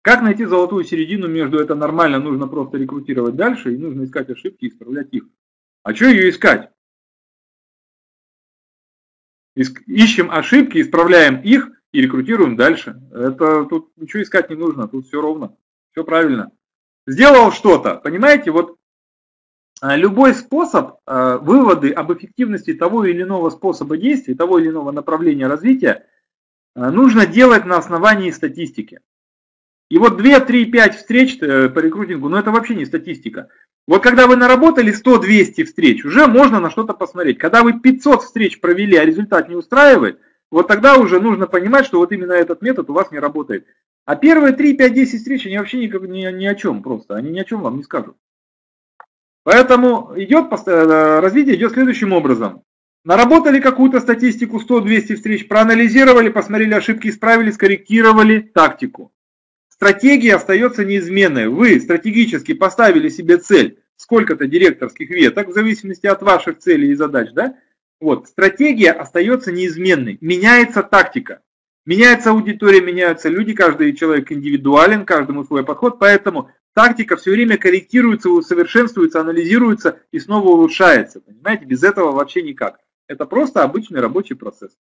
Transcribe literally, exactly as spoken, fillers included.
Как найти золотую середину между это нормально, нужно просто рекрутировать дальше, и нужно искать ошибки и исправлять их? А что ее искать? Ищем ошибки, исправляем их и рекрутируем дальше. Это тут ничего искать не нужно, тут все ровно, все правильно. Сделал что-то, понимаете, вот любой способ, выводы об эффективности того или иного способа действия, того или иного направления развития нужно делать на основании статистики. И вот две, три, пять встреч по рекрутингу, ну это вообще не статистика. Вот когда вы наработали сто-двести встреч, уже можно на что-то посмотреть. Когда вы пятьсот встреч провели, а результат не устраивает, вот тогда уже нужно понимать, что вот именно этот метод у вас не работает. А первые три, пять, десять встреч, они вообще ни, ни, ни о чем просто, они ни о чем вам не скажут. Поэтому идет, развитие идет следующим образом. Наработали какую-то статистику, сто-двести встреч, проанализировали, посмотрели ошибки, исправили, скорректировали тактику. Стратегия остается неизменной. Вы стратегически поставили себе цель сколько-то директорских веток, в зависимости от ваших целей и задач. Да? Вот. Стратегия остается неизменной. Меняется тактика. Меняется аудитория, меняются люди, каждый человек индивидуален, каждому свой подход. Поэтому тактика все время корректируется, усовершенствуется, анализируется и снова улучшается. Понимаете, без этого вообще никак. Это просто обычный рабочий процесс.